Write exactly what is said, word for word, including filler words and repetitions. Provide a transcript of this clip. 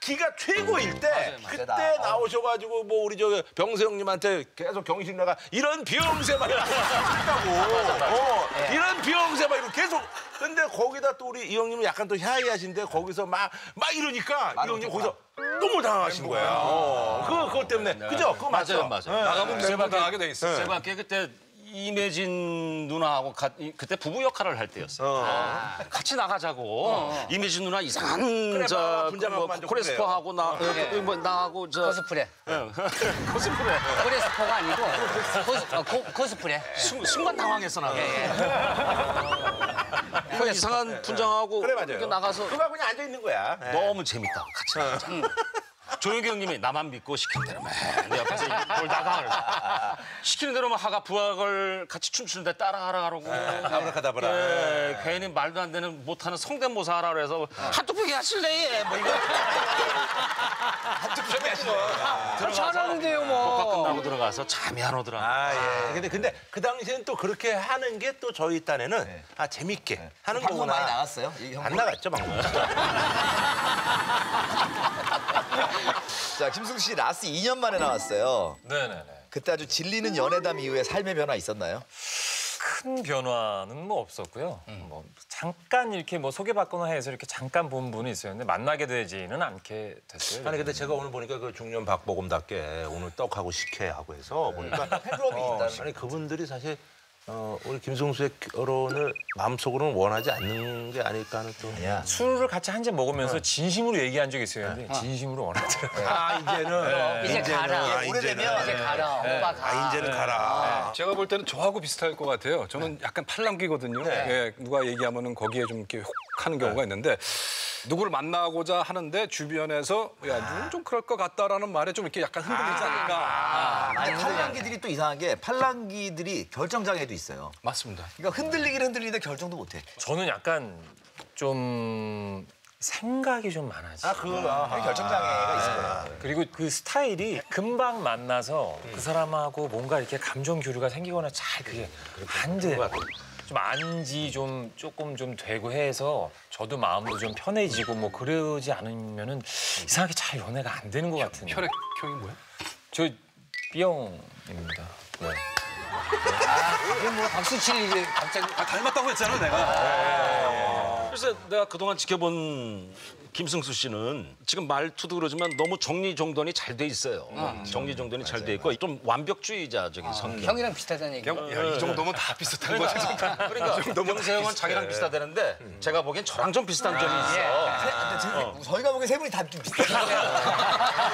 기가 최고일 때 맞아요, 맞아요. 그때 맞아요. 나오셔가지고 뭐 우리 저 병세 형님한테 계속 경신나가 이런 비영세만 했다고 어, 이런 비영세만 이러고 계속 근데 거기다 또 우리 이 형님은 약간 또 샤이하신데 거기서 막 막 이러니까 이 형님 거기서 너무 당하신 거야. 어. 그 그것 때문에 그죠? 그거 맞죠? 맞아요, 맞아요. 네. 나가면 매번 당하게 돼 있어. 제가 그때 이매진 누나하고 가, 그때 부부 역할을 할 때였어요. 어. 아, 같이 나가자고. 어. 이매진 누나 이상한 그래, 저 분장하고 뭐, 만족 코레스퍼하고 나 네. 뭐, 나하고 저 코스프레. 코스프레. 코레스포가 아니고 코스, 어, 코, 코스프레. 순, 순간 당황했어 나. 예, 예. 그 이상한 분장하고 그래 맞아요. 이렇게 나가서 그거 그냥 앉아 있는 거야. 네. 너무 재밌다. 같이 나가자. 조용기 형님이 나만 믿고 시키는 대로만 내 옆에서 놀다가 그래서 시키는 대로만 하가 부학을 같이 춤추는데 따라하라 그러고 아브라카다브라. 예, 괜히 말도 안 되는 못하는 성대모사 하라 그래서 핫도그기 하실래? 예, 뭐 이거 좀 하시네. 잘하는데요, 녹화 뭐. 끝나고 들어가서 잠이 안 오더라. 아, 예. 근데, 근데 그 당시엔 또 그렇게 하는 게 또 저희 딴에는 아, 재밌게 하는 방송 거구나. 많이 나갔어요? 이 형? 안 나갔죠, 방송. 자, 김승수 씨 라스 이 년 만에 나왔어요. 네네네. 그때 아주 질리는 연애담 이후에 삶의 변화 있었나요? 큰 변화는 뭐 없었고요. 뭐 잠깐 이렇게 뭐 소개받거나 해서 이렇게 잠깐 본 분이 있었는데 만나게 되지는 않게 됐어요. 아니, 근데 제가 오늘 보니까 그 중년 박보검답게 오늘 떡하고 식혜하고 해서 보니까 팬클럽이 어, 있다는 아니, 그분들이 사실 어, 우리 김승수의 결혼을 마음속으로는 원하지 않는 게 아닐까 하는 또. 야. 술을 같이 한 잔 먹으면서 진심으로 얘기한 적이 있었는데 진심으로 원하더라고요. 아, 이제는. 이제 가라. 아, 오래되면 이제는. 이제 가라. 오빠 가. 아, 이제는 가라. 제가 볼 때는 저하고 비슷할 것 같아요. 저는 약간 팔랑귀거든요. 예, 누가 얘기하면은 거기에 좀 이렇게 혹하는 경우가 있는데 누구를 만나고자 하는데 주변에서 야, 누군 좀 그럴 것 같다라는 말에 좀 이렇게 약간 흔들리지 않을까. 근데 팔랑귀들이 또 이상한 게 팔랑귀들이 결정장애도 있어요. 맞습니다. 그러니까 흔들리긴 흔들리는데 결정도 못해. 저는 약간 좀 생각이 좀 많아지. 아, 그, 아, 결정장애가 있을 거야. 그리고 그 스타일이 금방 만나서 그 사람하고 뭔가 이렇게 감정 교류가 생기거나 잘 그게 안 돼. 좀 안지 좀 조금 좀 되고 해서 저도 마음도 좀 편해지고 뭐 그러지 않으면은 이상하게 잘 연애가 안 되는 것 같은데. 혈액형이 뭐야? 저 B형입니다. 네. 그럼 뭐 박수 칠 일이 갑자기. 아, 닮았다고 했잖아, 내가. 그래서 내가 그동안 지켜본 김승수 씨는 지금 말투도 그러지만 너무 정리정돈이 잘 돼 있어요. 정리정돈이 잘 돼 있고 좀 완벽주의자적인 성격. 형이랑 비슷하다는 얘기. 야, 이 정도면 다 비슷한 거지. 그러니까 병세 형은 자기랑 비슷하다는데 제가 보기엔 저랑 좀 비슷한 점이 있어. 근데 제- 저희가 보기엔 세 분이 다 좀 비슷해요.